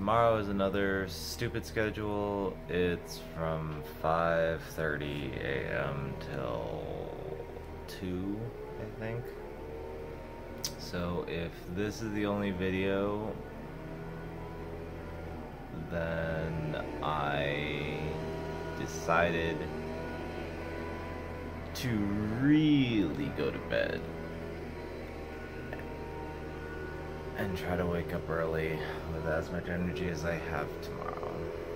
tomorrow is another stupid schedule. It's from 5:30 a.m. till 2, I think. So if this is the only video, then I decided to really go to bed and try to wake up early with as much energy as I have tomorrow.